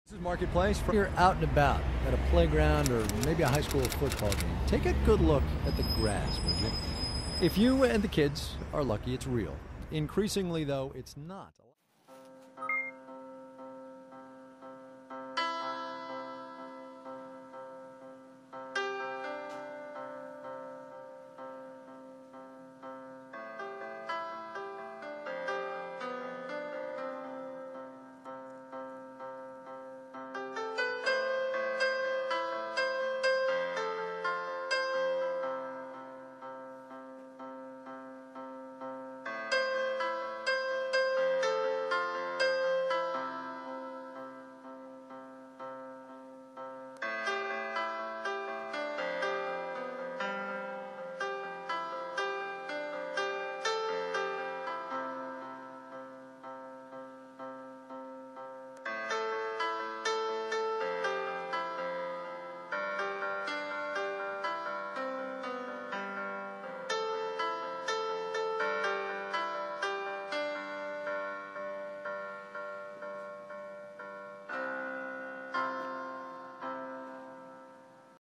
This is Marketplace. You're out and about at a playground or maybe a high school football game. Take a good look at the grass, would you? If you and the kids are lucky, it's real. Increasingly, though, it's not.